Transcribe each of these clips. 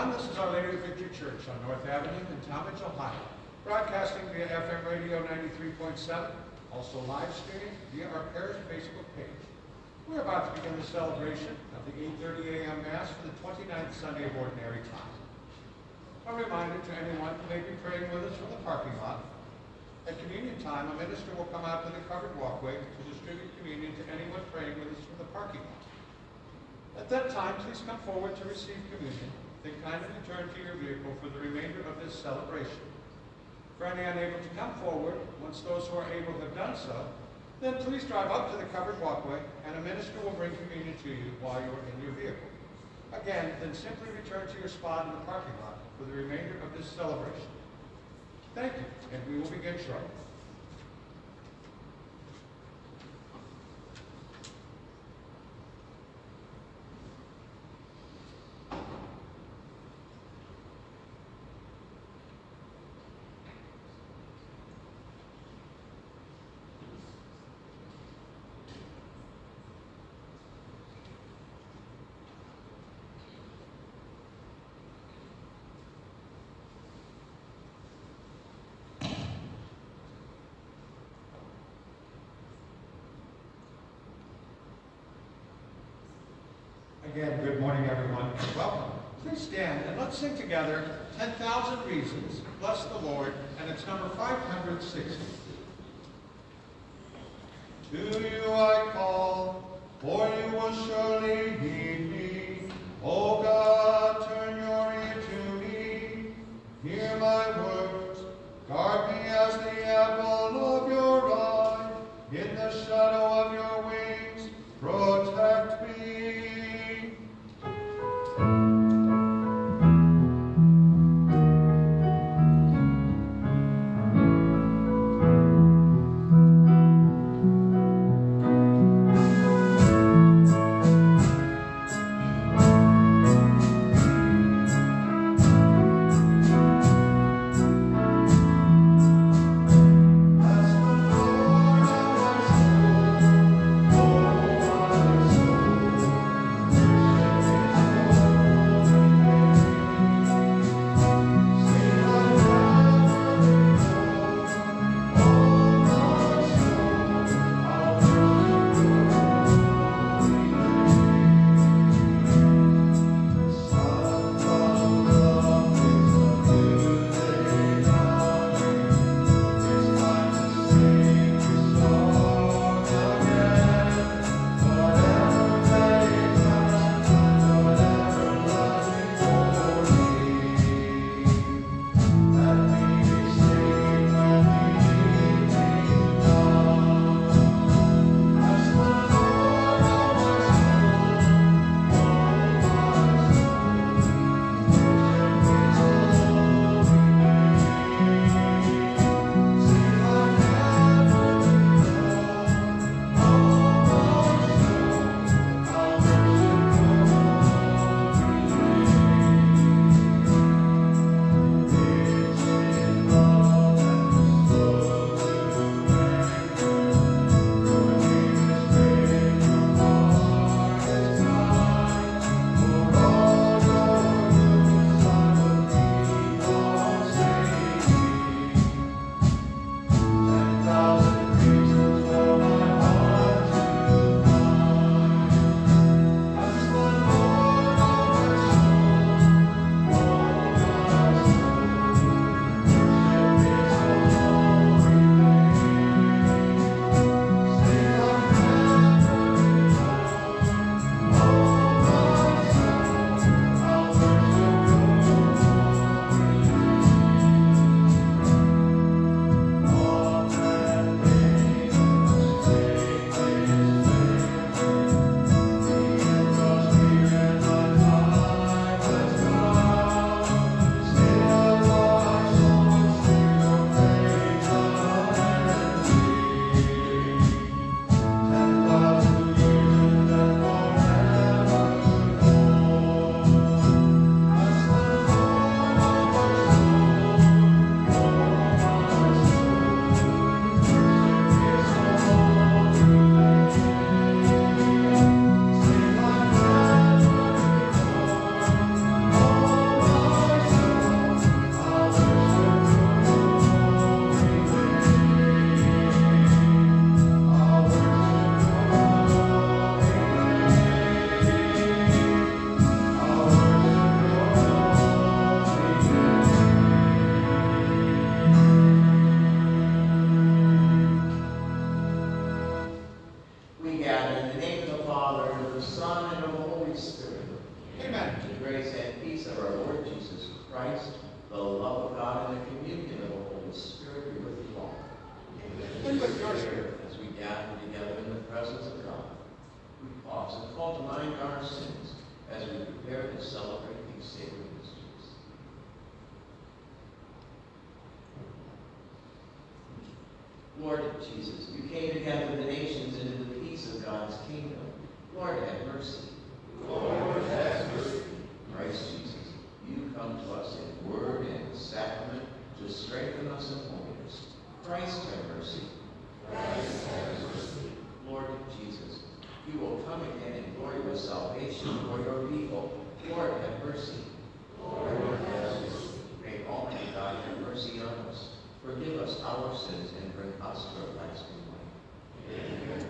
everyone. This is Our Lady of Victory Church on North Avenue in Talmadge, Ohio. Broadcasting via FM radio 93.7, also live streaming via our parish Facebook page. We're about to begin the celebration of the 8:30 a.m. Mass for the 29th Sunday of Ordinary Time. A reminder to anyone who may be praying with us from the parking lot. At communion time, a minister will come out to the covered walkway to distribute communion to anyone praying with us from the parking lot. At that time, please come forward to receive communion, then kindly return to your vehicle for the remainder of this celebration. For any unable to come forward, once those who are able have done so, then please drive up to the covered walkway and a minister will bring communion to you while you are in your vehicle. Again, then simply return to your spot in the parking lot for the remainder of this celebration. Thank you, and we will begin shortly. Again, good morning, everyone, and welcome. Please stand and let's sing together 10,000 Reasons, Bless the Lord, and it's number 560. To you I call, for you will surely heed me. O God, turn your ear to me. Hear my words, guard me as the apple of your eye. In the shadow of your wings, protect me. Amen. The grace and peace of our Lord Jesus Christ, the love of God, and the communion of the Holy Spirit be with you all. And with your spirit. As we gather together in the presence of God, we pause and call to mind our sins as we prepare to celebrate these sacred mysteries. Lord Jesus, you came to gather the nations into the peace of God's kingdom. Lord, have mercy. Lord, have mercy. Christ Jesus, you come to us in word and sacrament to strengthen us in holiness. Christ, have mercy. Christ, have mercy. Lord Jesus, you will come again in glorious salvation for your people. Lord, have mercy. Lord, have mercy. May Almighty God have mercy on us, forgive us our sins, and bring us to everlasting life. Amen.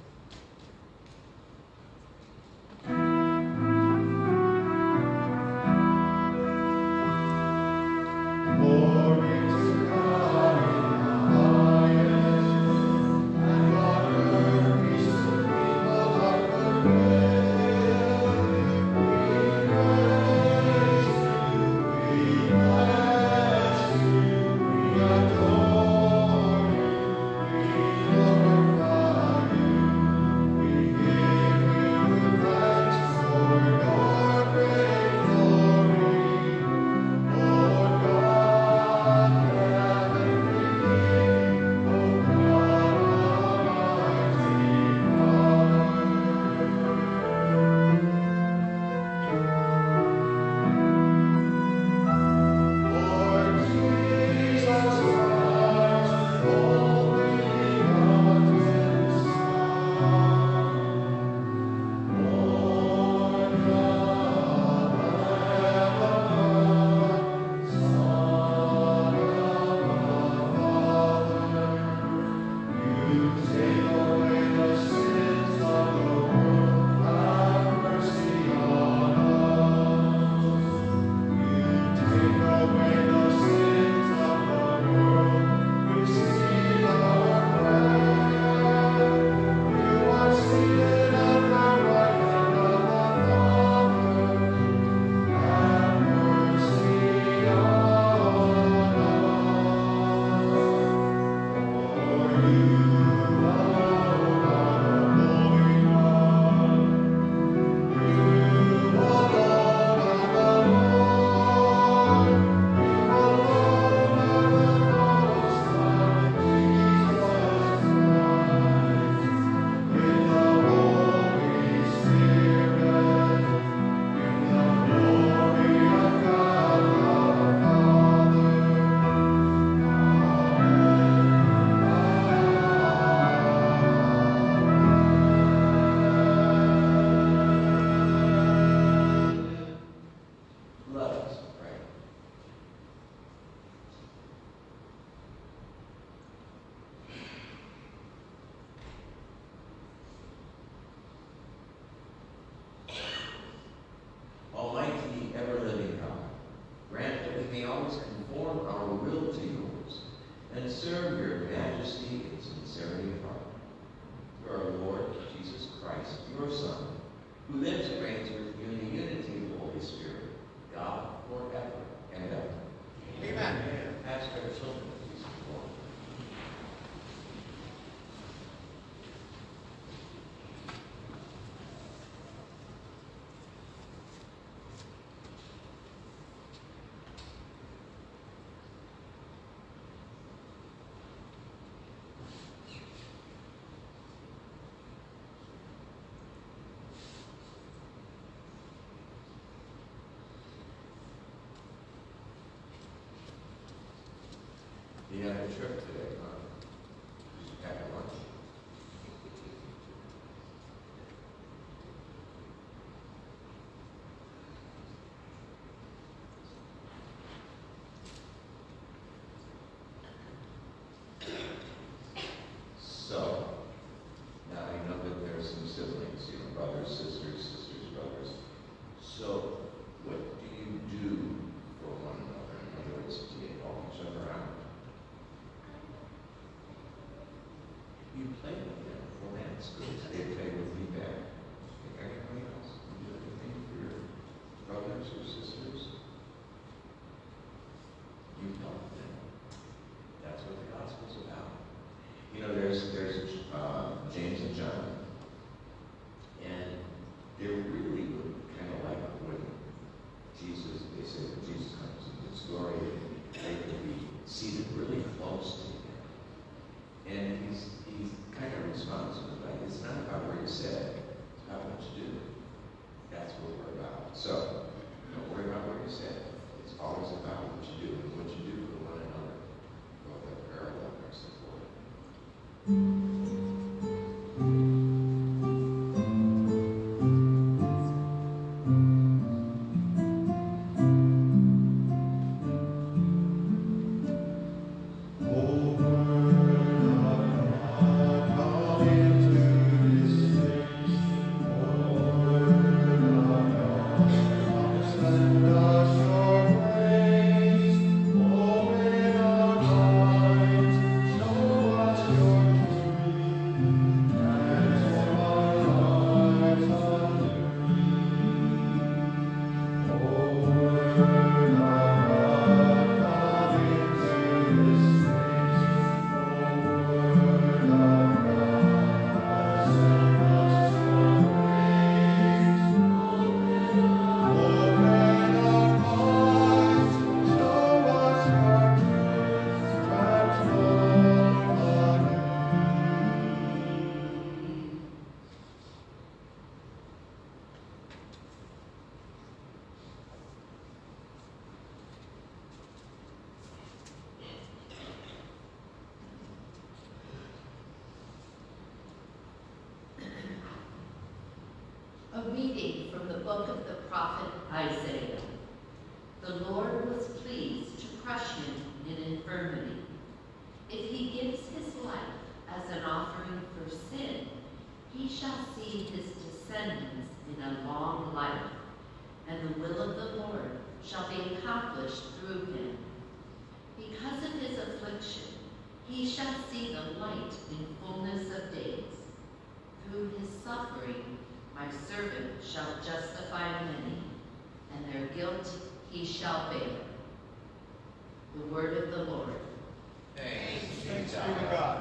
You have a trip today, huh? Just pack a lunch. So, now I know that there's some siblings, you know, brothers, sisters, sisters, brothers. So, what do you do for one another? In other words, do you help each other out? A reading from the book of the prophet Isaiah. The Lord was pleased to crush him in infirmity. If he gives his life as an offering for sin, he shall see his descendants in a long life, and the will of the Lord shall be accomplished through him. Because of his affliction, he shall see the light in fullness of days. Through his suffering, my servant shall justify many, and their guilt he shall bear. The word of the Lord. Thanks be to God.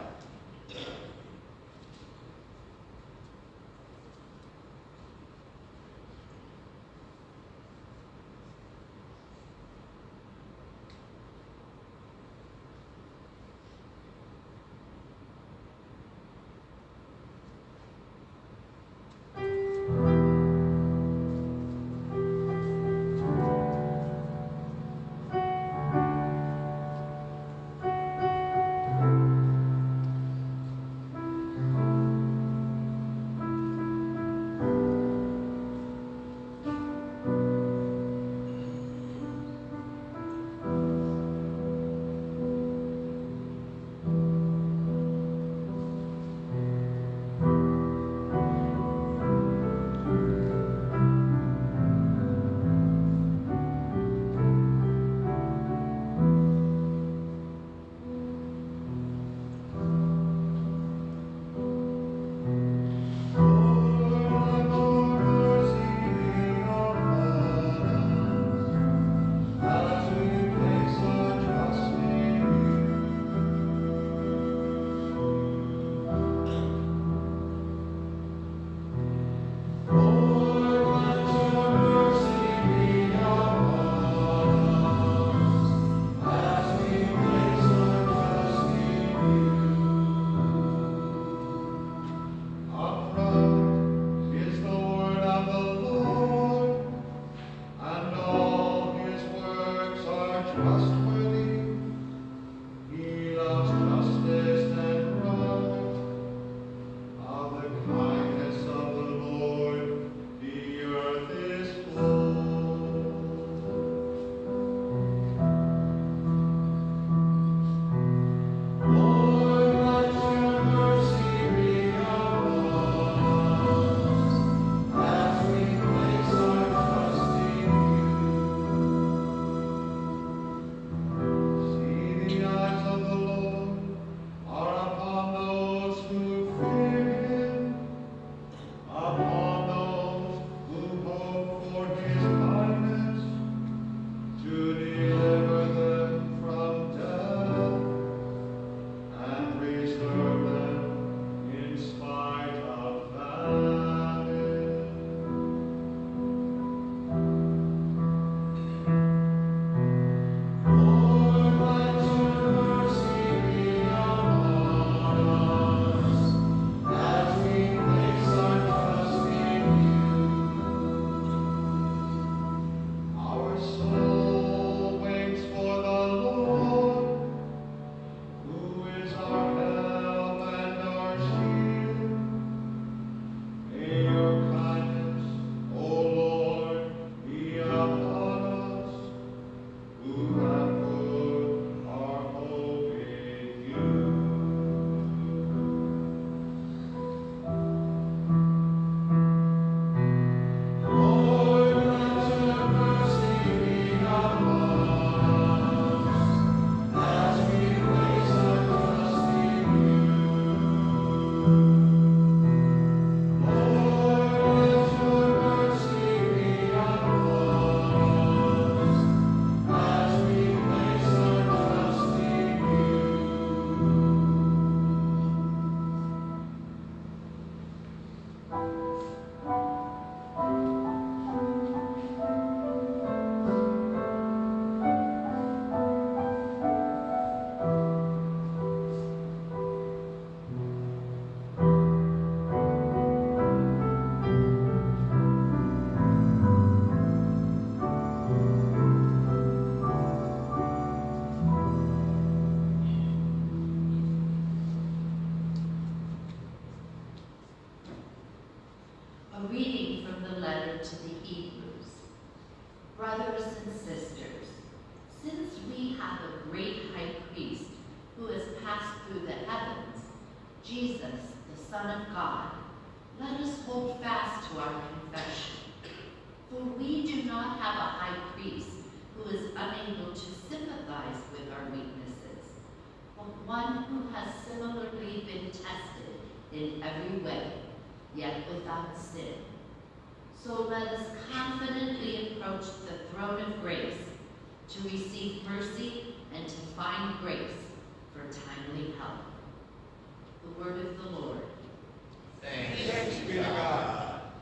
A reading from the letter to the Hebrews. Brothers and sisters, since we have a great high priest who has passed through the heavens, Jesus, the Son of God, let us hold fast to our confession. For we do not have a high priest who is unable to sympathize with our weaknesses, but one who has similarly been tested in every way, yet without sin. So let us confidently approach the throne of grace to receive mercy and to find grace for timely help. The word of the Lord. Thanks be to God.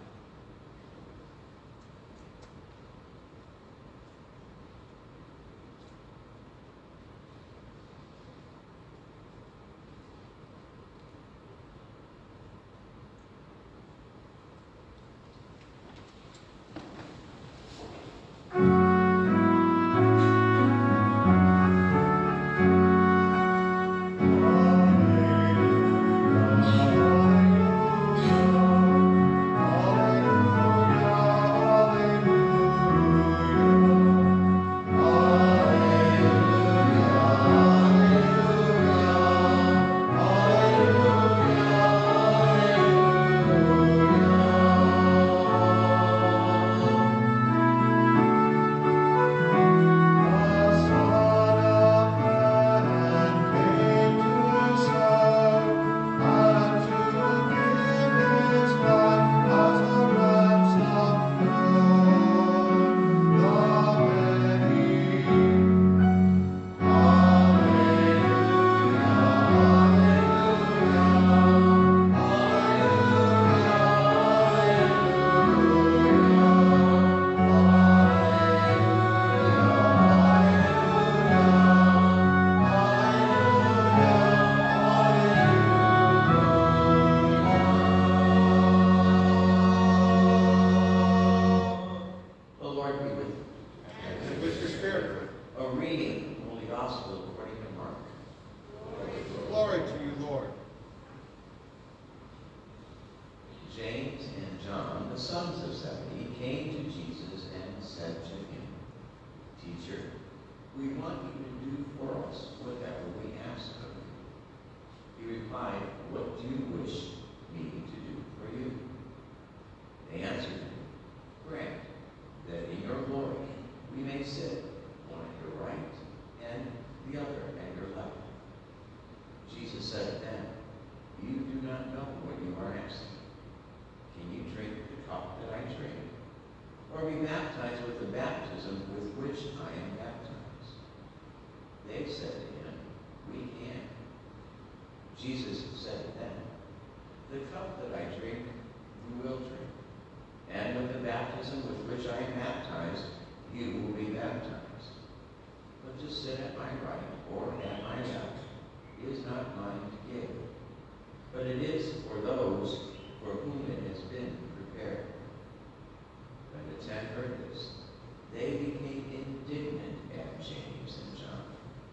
Jesus said to them, "The cup that I drink, you will drink. And with the baptism with which I am baptized, you will be baptized. But to sit at my right or at my left is not mine to give, but it is for those for whom it has been prepared." When the 10 heard this, they became indignant at James and John.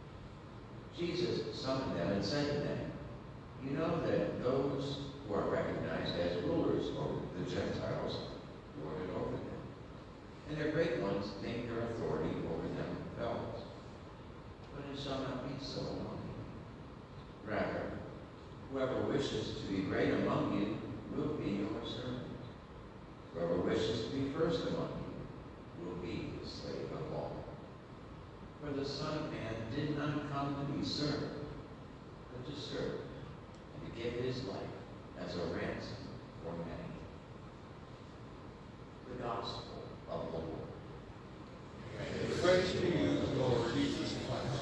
Jesus summoned them and said to them, "You know that those who are recognized as rulers over the Gentiles lord it over them, and their great ones make their authority over them felt. But it shall not be so among you. Rather, whoever wishes to be great among you will be your servant. Whoever wishes to be first among you will be the slave of all. For the Son of Man did not come to be served, but to serve, and to give his life as a ransom for many." The Gospel of the Lord. Praise to you, Lord Jesus Christ.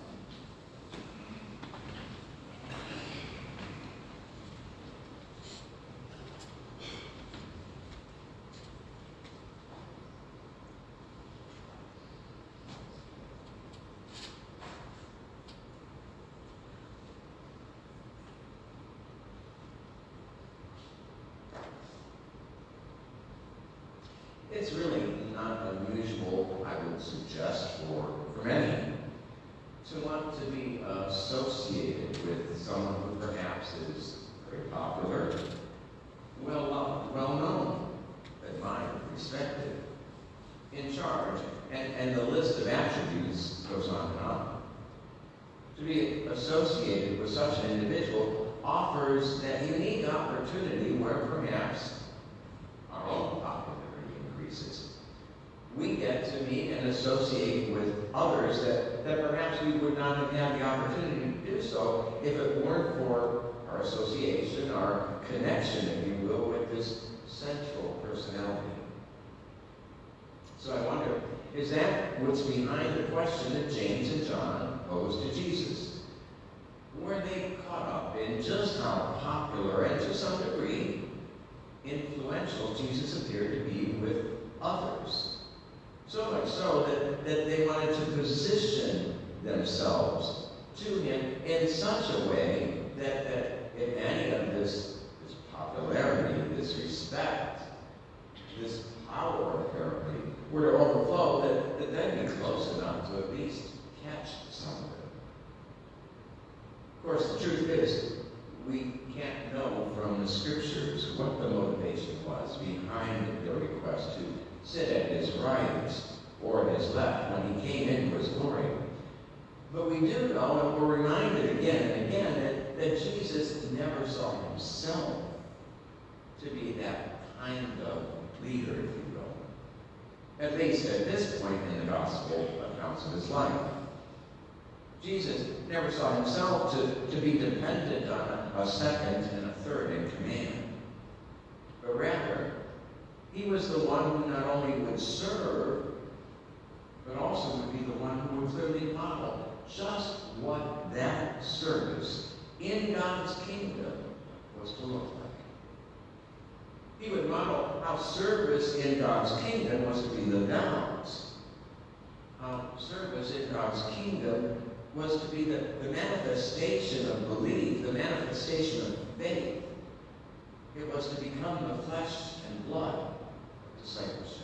It's really not unusual, I would suggest, for many to want to be associated with someone who perhaps is very popular, well-loved, well-known. And the list of attributes goes on and on. To be associated with such an individual offers that unique opportunity where perhaps our own popularity increases. We get to meet and associate with others that perhaps we would not have had the opportunity to do so if it weren't for our association, our connection, if you will, with this central personality. So I wonder, is that what's behind the question that James and John posed to Jesus? Were they caught up in just how popular and to some degree influential Jesus appeared to be with others? So much so that they wanted to position themselves to him in such a way that if any of this popularity, this respect, this power apparently were to overflow, that they'd be close enough to at least catch some of it. Of course, the truth is, we can't know from the scriptures what the motivation was behind the request to sit at his right or at his left when he came into his glory. But we do know, and we're reminded again and again, that Jesus never saw himself to be that kind of leader, if you will. At least at this point in the gospel accounts of his life. Jesus never saw himself to be dependent on a second and a third in command. But rather, he was the one who not only would serve, but also would be the one who would clearly model just what that service in God's kingdom was to look like. He would model how service in God's kingdom was to be lived out. How service in God's kingdom was to be the manifestation of belief, the manifestation of faith. It was to become the flesh and blood of discipleship.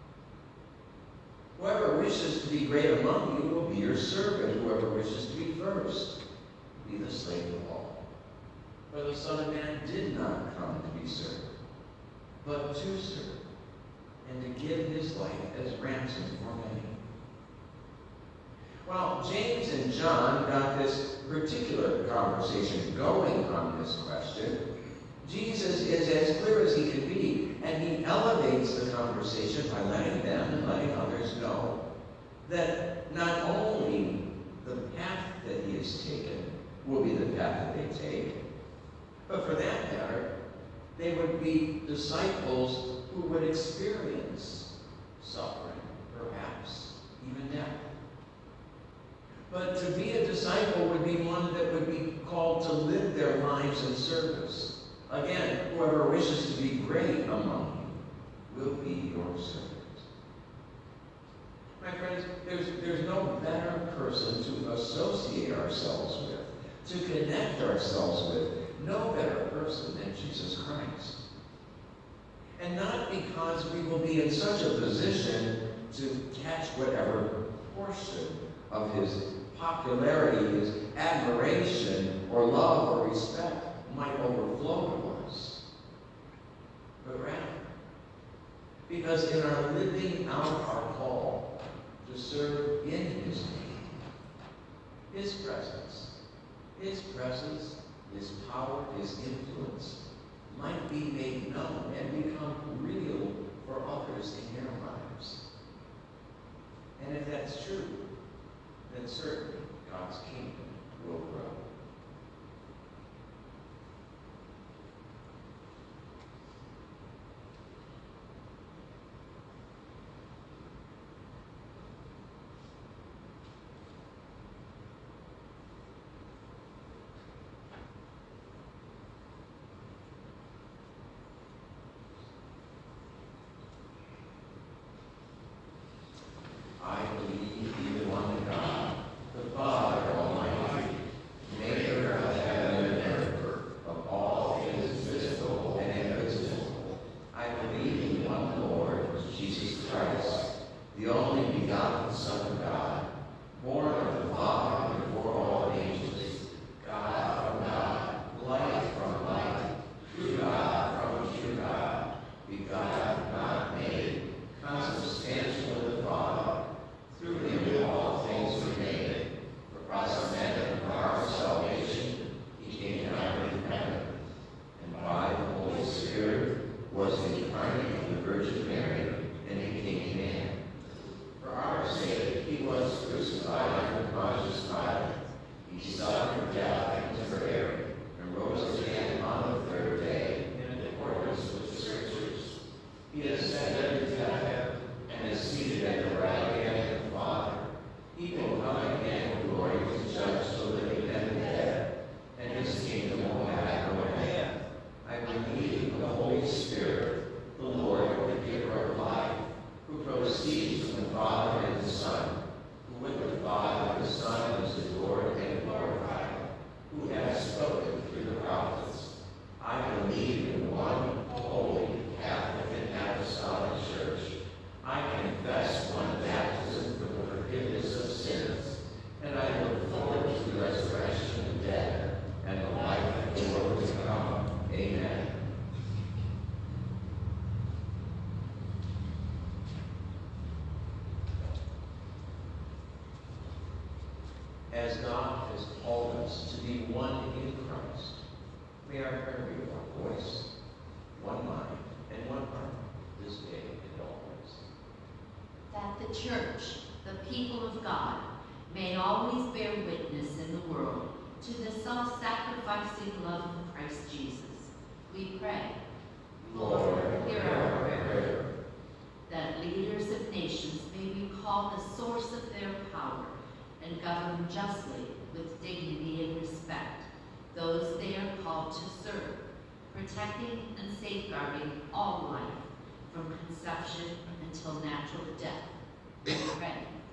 Whoever wishes to be great among you will be your servant. Whoever wishes to be first will be the slave of all. For the Son of Man did not come to be served, but to serve, and to give his life as ransom for many. Well, James and John got this particular conversation going on this question. Jesus is as clear as he can be, and he elevates the conversation by letting them and letting others know that not only the path that he has taken will be the path that they take, but for that matter, they would be disciples who would experience suffering, perhaps even death. But to be a disciple would be one that would be called to live their lives in service. Again, whoever wishes to be great among you will be your servant. My friends, there's no better person to associate ourselves with, to connect ourselves with, no better person than Jesus Christ. And not because we will be in such a position to catch whatever portion of his popularity, his admiration, or love, or respect might overflow to us. But rather, because in our living out our call to serve in his name, his presence, his power, his influence might be made known and become real for others in their lives. And if that's true, then certainly God's kingdom will grow. I believe in one God, the Father Almighty, He ascended into heaven and is seated at the right hand of the Father. He will come again in glory to judge the living and the dead, and his kingdom will have no end. I believe in the Holy Spirit, the Lord, the giver of life, who proceeds from the Father and the Son, who with the Father and the Son is adored and glorified, who has spoken through the prophets. I believe in one holy, Catholic, and apostolic church. I confess one baptism for the forgiveness of sins, and I look forward to the resurrection of the dead and the life of the world to come. Amen. As God has called us to be one in Christ, may our prayer be one voice, one mind, and one heart this day and always. That the church, the people of God, may always bear witness in the world to the self-sacrificing love of Christ Jesus. We pray. Lord, hear our prayer. That leaders of nations may recall the source of their power and govern justly with dignity and respect those they are called to serve, protecting and safeguarding all life from conception until natural death. We pray.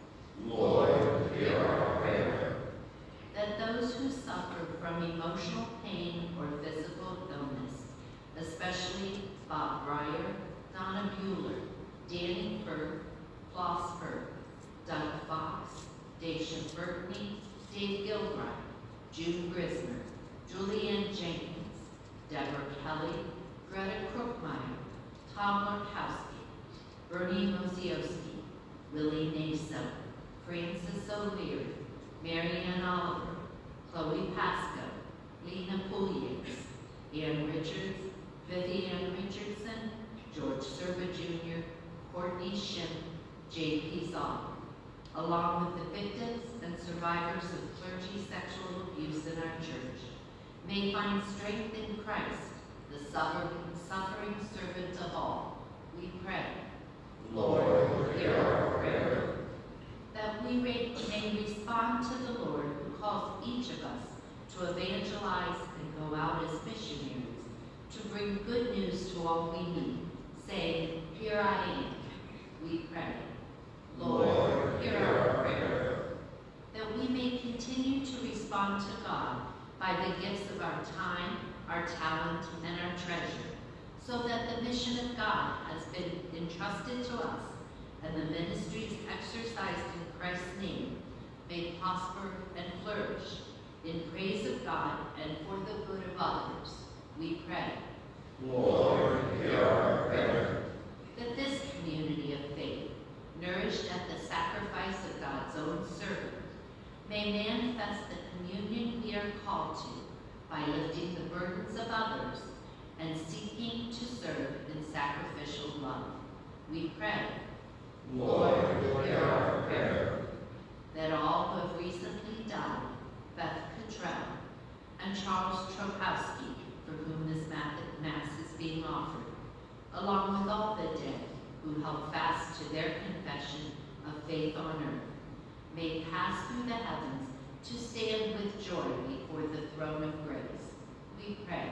Lord, hear our prayer. That those who suffer from emotional pain or physical illness, especially Bob Breyer, Donna Bueller, Danny Firth, Floss Firth, Doug Fox, Daisha Burtney, Dave Gilbride, June Grisner, Julianne Jenkins, Deborah Kelly, Greta Krookmeyer, Tom Lorkowski, Bernie Mozioski, Willie Naso, Francis O'Leary, Marianne Oliver, Chloe Pasco, Lena Pouliers, Ann Richards, Vivian Richardson, George Serba Jr., Courtney Shim, J.P. Zoll, along with the victims and survivors of clergy sexual abuse in our church, may find strength in Christ, the suffering servant of all. We pray. Lord, hear our prayer. That we may respond to the Lord who calls each of us to evangelize and go out as missionaries, to bring good news to all we meet, saying, "Here I am." We pray. Lord, hear our prayer. That we may continue to respond to God by the gifts of our time, our talent, and our treasure, so that the mission of God has been entrusted to us, and the ministries exercised in Christ's name may prosper and flourish in praise of God and for the good of others. We pray. Lord, hear our prayer. That this community of faith, nourished at the sacrifice of God's own servant, may manifest the communion we are called to by lifting the burdens of others and seeking to serve in sacrificial love. We pray. Lord, hear our prayer. That all who have recently died, Beth Cottrell and Charles Trokowski, for whom this Mass is being offered, along with all the dead who held fast to their confession of faith on earth, may pass through the heavens to stand with joy before the throne of grace. We pray.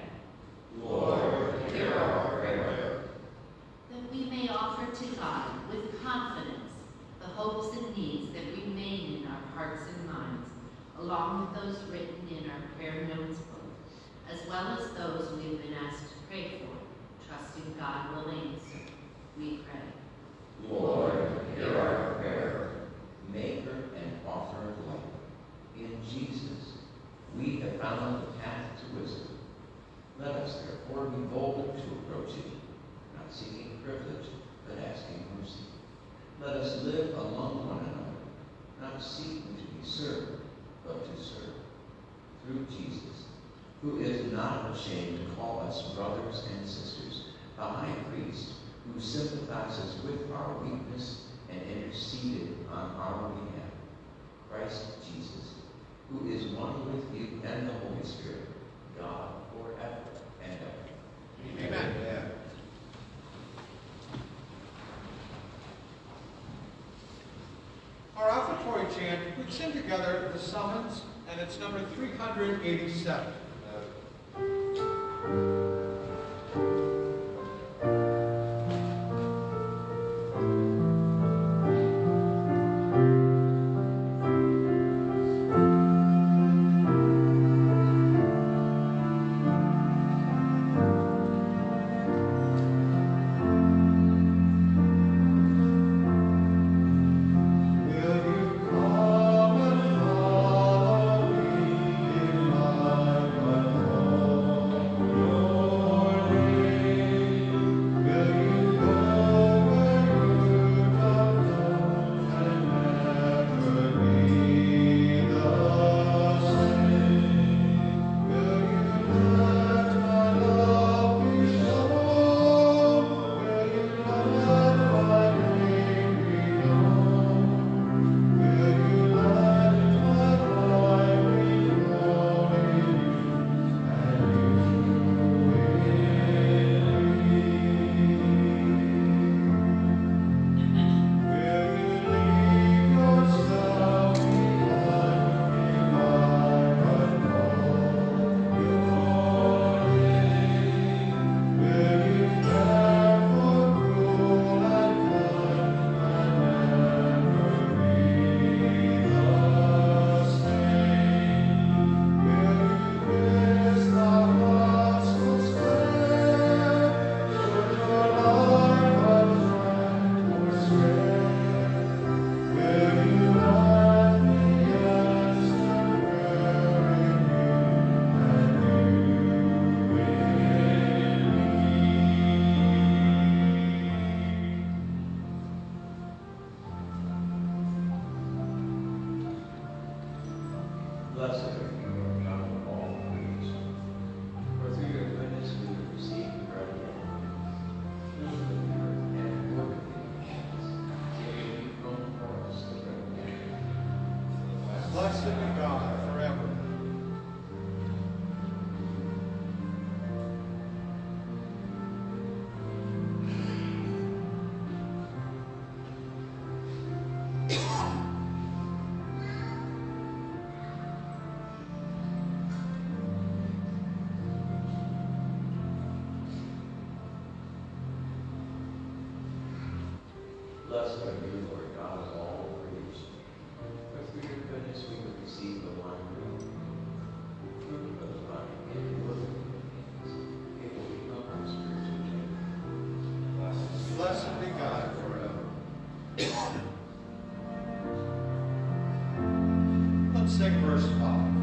Lord, hear our prayer. That we may offer to God with confidence the hopes and needs that remain in our hearts and minds, along with those written in our prayer notes book, as well as those we have been asked to pray for, trusting God will answer. We pray. Lord, hear our prayer. Maker and author of life, in Jesus we have found the path to wisdom. Let us therefore be bold to approach it, not seeking privilege, but asking mercy. Let us live among one another, not seeking to be served, but to serve. Through Jesus, who is not ashamed to call us brothers and sisters, the high priest who sympathizes with our weakness and interceded on our behalf. Christ Jesus, who is one with you and the Holy Spirit, God forever and ever. Amen. Amen. We'd sing together the summons, and it's number 387. Blessed are you, Lord God of all creation, for through your goodness we have received the bread of life. Through the earth and work of the nations, gave you from for us the bread of life. Blessed be God forever. Blessed are you, Lord God of all creation, for through your goodness we have received the wine room, fruit of the vine, and work of your hands. It will become our spiritual drink. Blessed be God forever. Let's sing verse 5.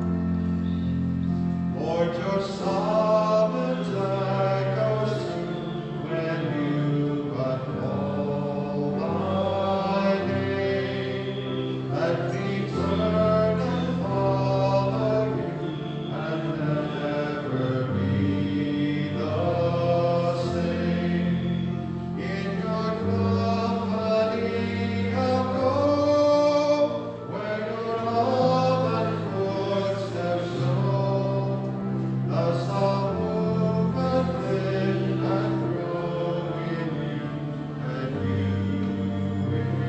Lord, your summons echoes true when you but call my name. Let me turn and follow you and never be the same. In your company I'll go where your love and footsteps show. Thus I'll move and live and grow in you, and you in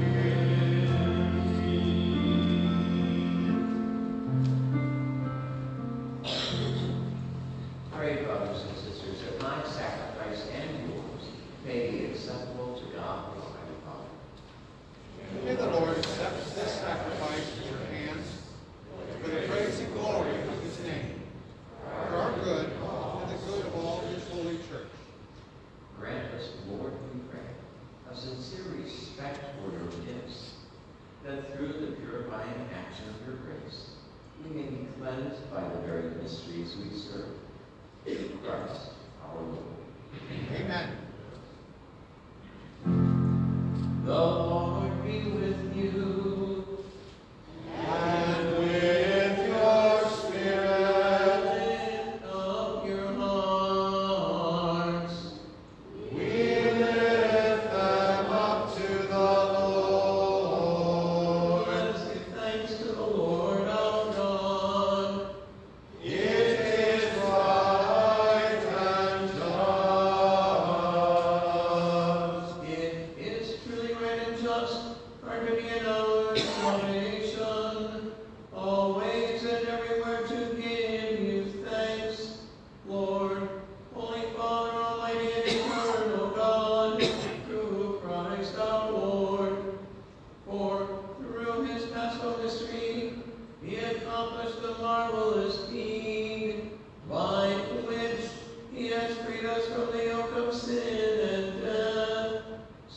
Pray, brothers and sisters, that my sacrifice and yours may be acceptable to God the Almighty Father. May the Lord accept this sacrifice at your hands for the praise and glory of his name, for our good and the good of all his holy church. Grant us, Lord, we pray, a sincere respect for your gifts, that through the purifying action of your grace, we may be cleansed by the very mysteries we serve. Through Christ our Lord. Amen. The Lord be with you. And with your spirit, Lift up your hearts. we lift them up to the Lord. Let us give thanks to the Lord our God. It is right and just.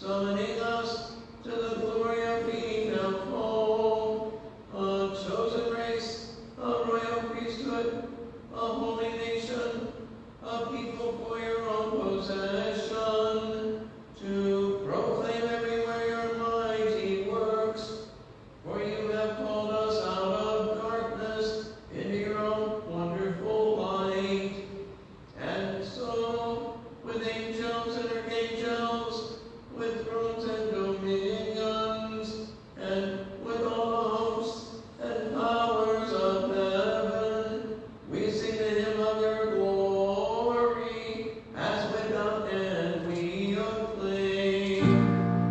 summoning us to the glory of being now called a chosen race, a royal priesthood, a holy nation, a people for your own possession, to proclaim everywhere your mighty works. For you have called us out of darkness into your own wonderful light. And so, with angels and archangels, with thrones and dominions, and with all the hosts and powers of heaven, we sing the hymn of your glory, as without end we acclaim.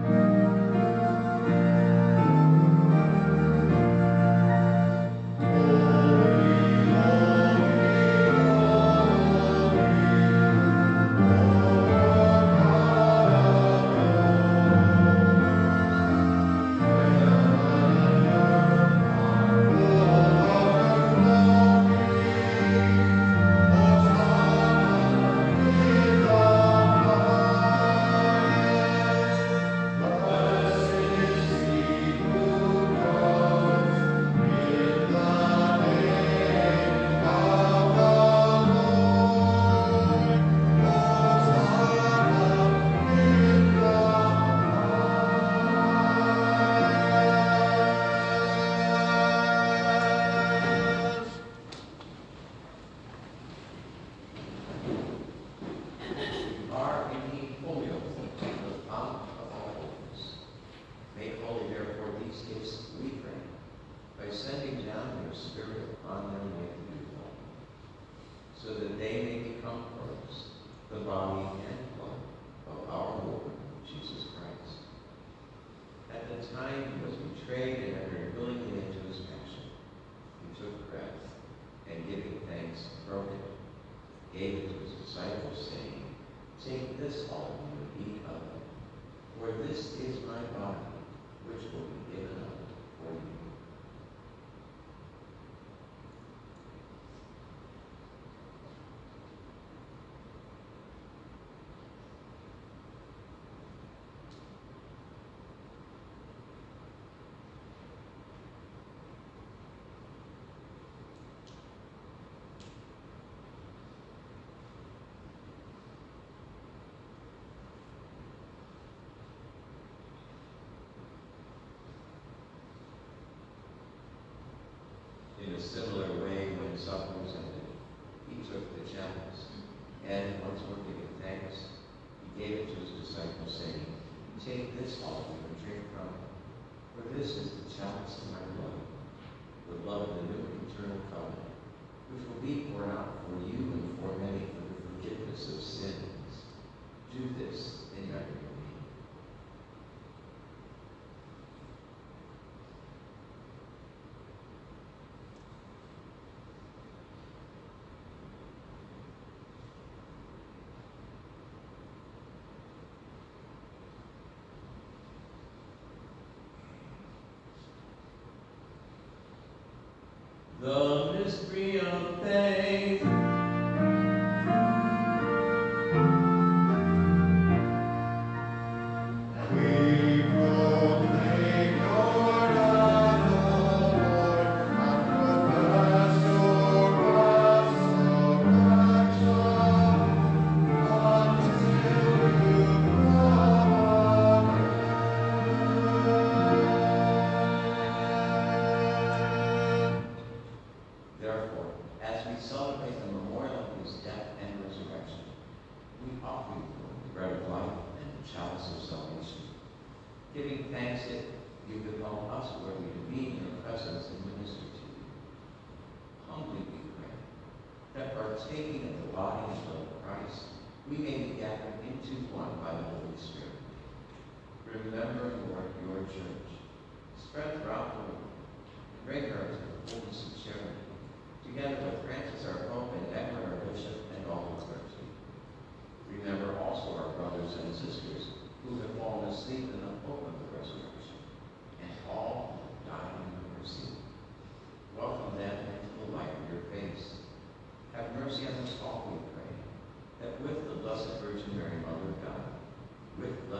Are indeed holy, O Lord, the fount of all holiness. Make holy, therefore, these gifts, we pray, by sending down your Spirit upon them with you, so that they may become for us the body and blood of our Lord Jesus Christ. At the time he was betrayed and entered willingly into his passion, he took bread, and giving thanks, broke it, gave it to his disciples, saying, "Take this, all of you, and eat of it, for this is my body, which will be given up for you." In a similar way, when supper was ended, he took the chalice, and once more giving thanks, he gave it to his disciples, saying, "Take this, all of you, and drink from it, for this is the chalice of my blood, the blood of the new and eternal covenant, which will be poured out for you and for many for the forgiveness of sins. Do this in memory of me." The mystery of faith. We proclaim your love, Lord, and profess your resurrection until you come. Therefore, as we celebrate the memorial of his death and resurrection, we offer you the bread of life and the chalice of salvation. Giving thanks that you become us worthy to be in your presence and minister to you. Humbly we pray that partaking of the body and blood of Christ, we may be gathered into one by the Holy Spirit. Remember, Lord, your church, spread throughout the world, and bring her to the fullness of charity, together with Francis our Pope and Edward our Bishop and all the clergy. Remember also our brothers and sisters who have fallen asleep in the hope of the resurrection, and all who have died in your mercy. Welcome them into the light of your face. Have mercy on us all, we pray, that with the Blessed Virgin Mary, Mother of God, with the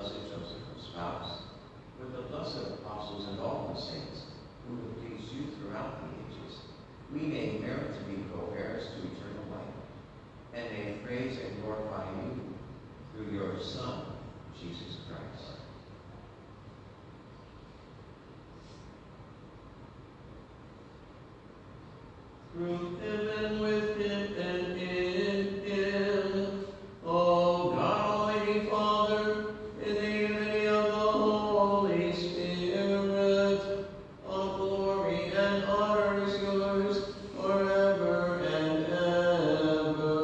spouse, with the blessed apostles and all the saints who have pleased you throughout the ages, we may merit to be co-heirs to eternal life, and may praise and glorify you through your Son, Jesus Christ. Through him and with him and in him, O God, Almighty Father, in the unity of the Holy Spirit, all glory and honor is yours forever and ever.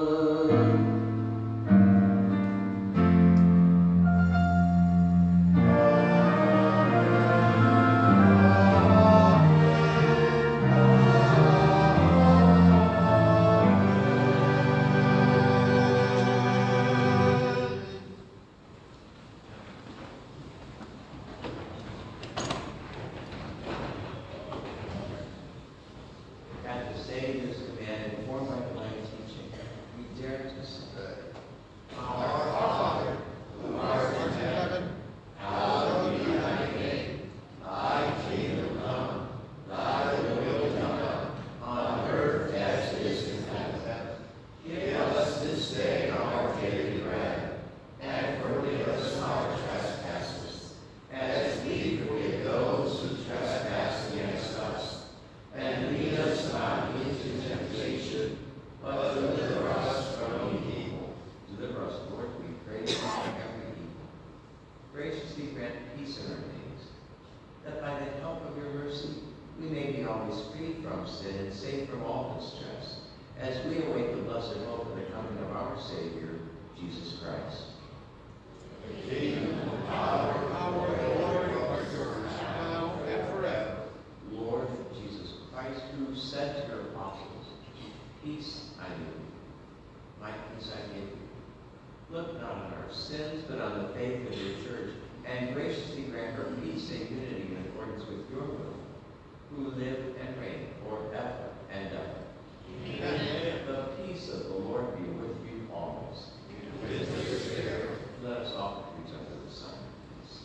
At the Savior's command, informed by divine teaching, we dare to say, Our Father, who art in heaven, hallowed be thy name. Thy kingdom come, thy will be done, on earth as it is in heaven. Give us this day our daily bread, and forgive us our trespasses, as we forgive those who trespass against us. And lead us not into temptation, but deliver us from evil. Deliver us, Lord, we pray, from every evil. Graciously grant peace in our days, that by the help of your mercy we may be always free from sin and safe from all distress, as we await the blessed hope of the coming of our Savior, Jesus Christ. The kingdom, the power, and the glory are yours, now and forever. Lord Jesus Christ, who said to your apostles, peace I give you, my peace I give you. Look not on our sins, but on the faith of your church, and graciously grant her peace and unity in accordance with your will, who live and reign forever and ever. Amen. The peace of the Lord be with you always. With your spirit. Let us offer to each other the sign of peace.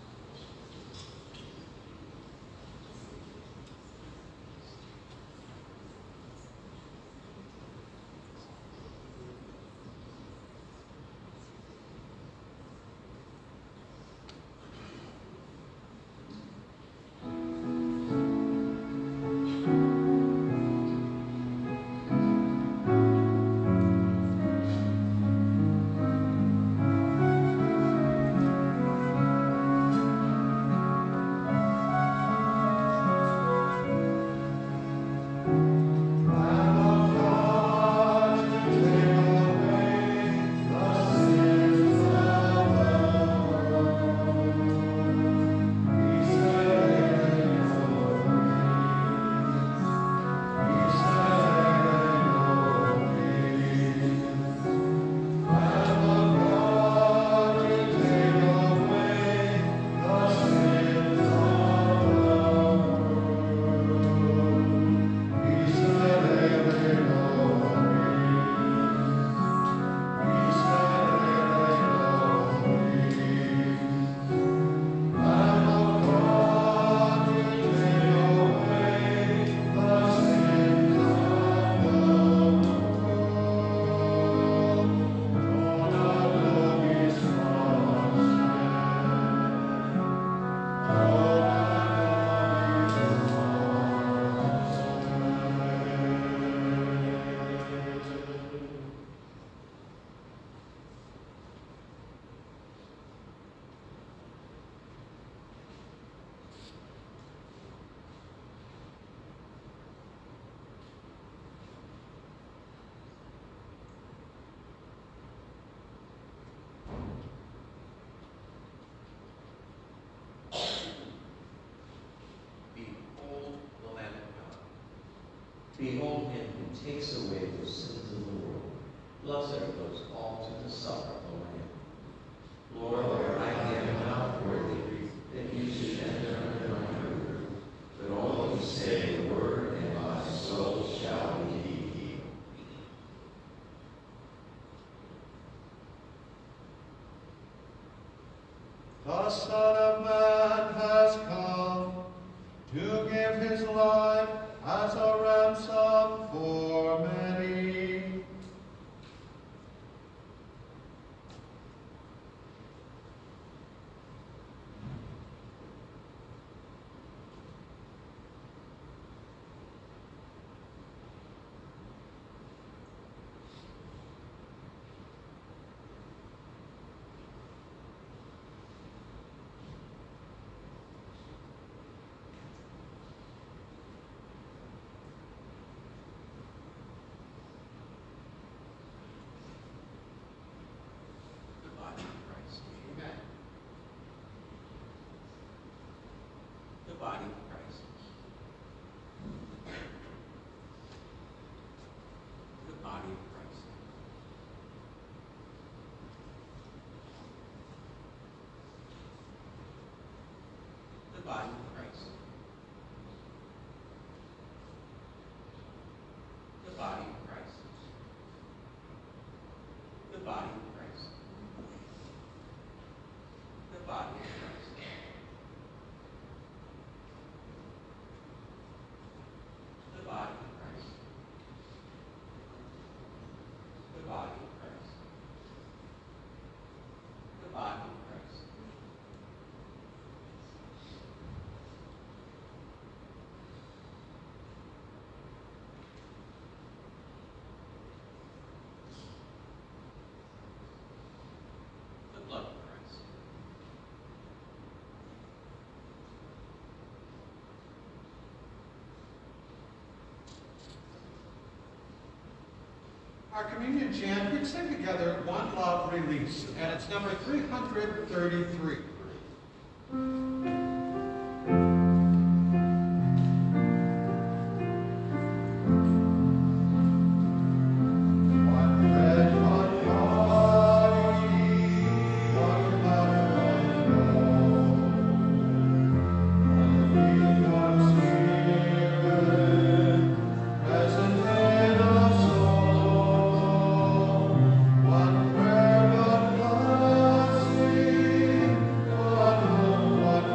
Behold him who takes away the sins of the world. Blessed are those called to the supper of the Lamb. Lord, I am not worthy that you should enter under my roof, but only say the word, and my soul shall be healed. the Son of Man has come to give his life as a ransom for many. The body of Christ. Amen. The body of Christ. The body of Christ. The body of Christ. The body of Christ. The body of Christ. The body of Christ. The body of Christ. The body of Christ. The body of Christ. The blood of Christ. Our communion chant, we sing together One Love Release, and it's number 333. One bread, one body, one blood, one faith, one spirit, present in us all. One prayer, one blessing, one hope, one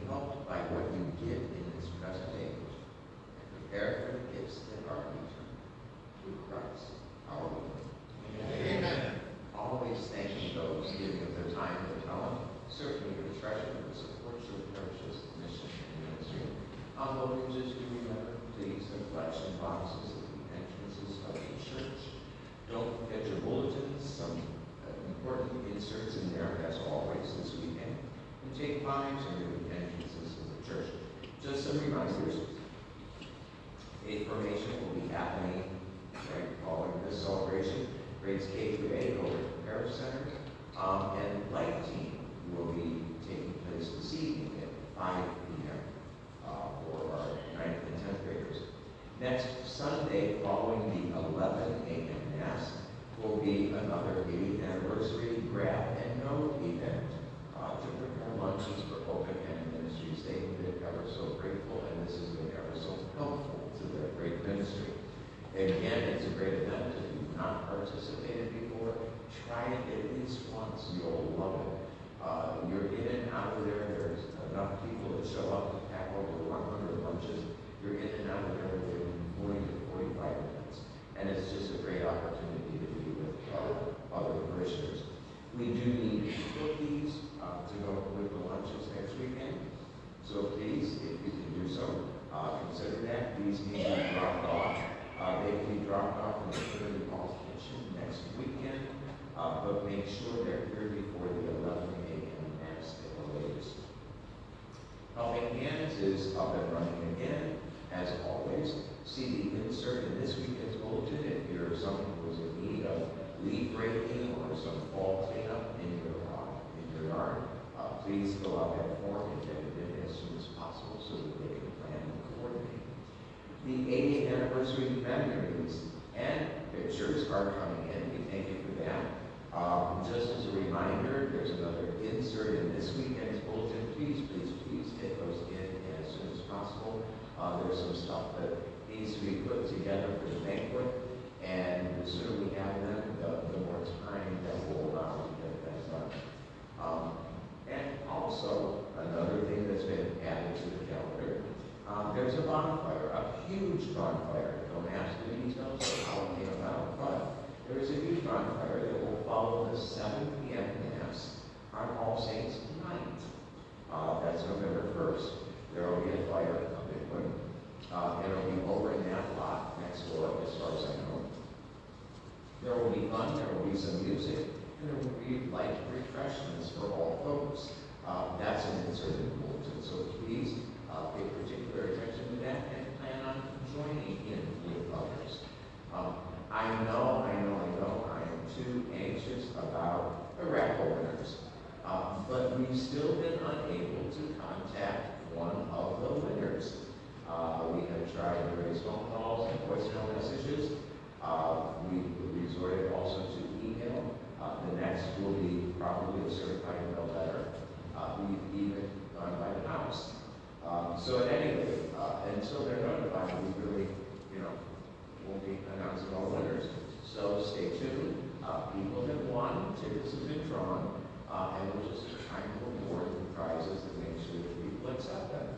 helped by what you did in this present age, and prepared for the gifts that are eternal. Through Christ, our Lord. Amen. Always thanking those giving of their time and their talent, certainly your treasure that supports your parishes, mission, and ministry. Although we just do remember, please, the collection boxes at the entrances of the church. Don't forget your bulletins, some important inserts in there, as always, this weekend. And take flyers near the entrances of the church. Just some reminders. A formation will be happening right following this celebration. Grades K through 8 over at the Parish Center. And Light Team will be taking place this evening at 5 p.m. For our 9th and 10th graders. Next Sunday, following the 11 a.m. Mass, will be another 80th anniversary grab and go event to prepare lunches for Open Hand Ministries. They've been ever so grateful, and this has been ever so helpful to their great ministry. Again, it's a great event. If you've not participated before, try it at least once. You'll love it. You're in and out of there. There's enough people that show up to pack over 100 lunches. You're in and out of there within 40 to 45 minutes. And it's just a great opportunity to be with other parishioners. We do need cookies to go with the lunches next weekend. So please, if you can do so, consider that. These need to be dropped off. They can be dropped off in the Trinity Hall kitchen next weekend, but make sure they're here before the 11 a.m. Mass at the latest. Helping Hands is up and running again, as always. See the insert in this weekend's bulletin if you're someone who is in need of leaf raking or some fall cleanup in your yard. Please fill out that form and get it in as soon as possible so that they can plan and coordinate. The 80th anniversary memories and pictures are coming in. We thank you for that. Just as a reminder, there's another insert in this weekend's bulletin. Please get those in as soon as possible. There's some stuff that needs to be put together for the banquet, and the sooner we have them, the more time that will allow to get that done. And also, another thing that's been added to the calendar, there's a bonfire, a huge bonfire. Don't ask the details of how it came about, but there is a huge bonfire that will follow the 7 p.m. Mass on All Saints Night. That's November 1st. There will be a fire, a big one. It'll be over in that lot next door, as far as I know. There will be fun, there will be some music, and there will be light refreshments for all folks. That's an insert in the bulletin, so please pay particular attention to that and plan on joining in with others. I know I am too anxious about the raffle winners, but we've still been unable to contact one of the winners. We have tried various phone calls and voicemail messages. We resorted also to email. The next will be probably a certified mail letter. We've even gone by the house. So at any rate, until they're notified, we really, won't be announcing all winners. So stay tuned. People have won, tickets have been drawn, and we're just trying to award the prizes and make sure that people accept them.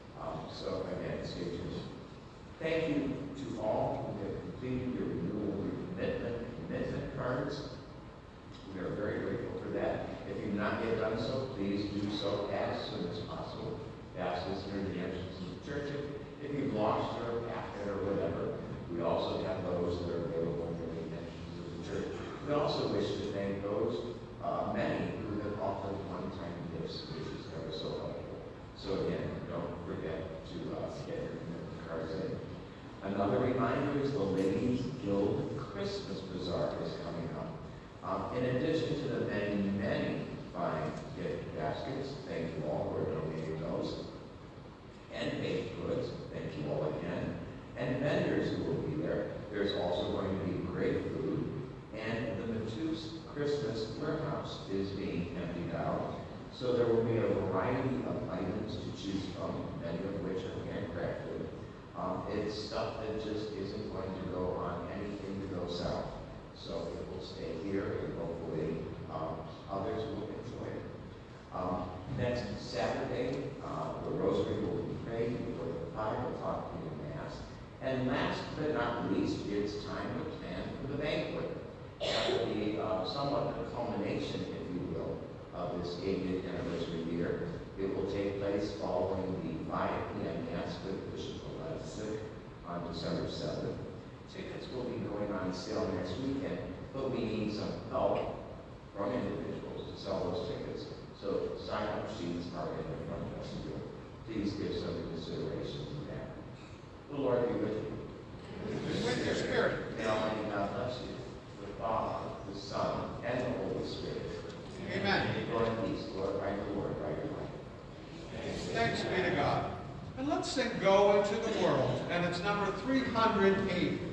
So again, stay tuned. Thank you to all who have completed your renewal commitment cards. We are very grateful for that. If you've not yet done so, please do so as soon as possible. Ask us near the entrance of the church. If you've lost your packet or whatever, we also have those that are available near the entrance of the church. We also wish to thank those, many who have offered one-time gifts, which is ever so helpful. So again, don't forget to get your commitment cards in. Another reminder is the Ladies Guild Christmas Bazaar is coming up. In addition to the many fine gift baskets, thank you all for donating those, and baked goods, thank you all again, and vendors who will be there. There's also going to be great food, and the Matus Christmas warehouse is being emptied out. So there will be a variety of items to choose from, many of which are handcrafted. It's stuff that just isn't going to go on anything to go south. So it will stay here, and hopefully others will enjoy it. Next Saturday, we're pray for the 5 o'clock Mass. And last but not least, it's time to plan for the banquet. That will be somewhat the culmination, if you will, of this 80th anniversary year. It will take place following the 5 p.m. Mass with Bishop Leipzig on December 7th. Tickets will be going on sale next weekend, but we need some help from individuals to sell those tickets. So sign-up sheets are in the front vestibule. Please give some consideration to that. The Lord be with you. With your spirit. May Almighty God bless you, the Father, the Son, and the Holy Spirit. Amen. Go in peace. Glorify the Lord by your life. Thanks be to God. And let's sing Go Into the World, and it's number 308.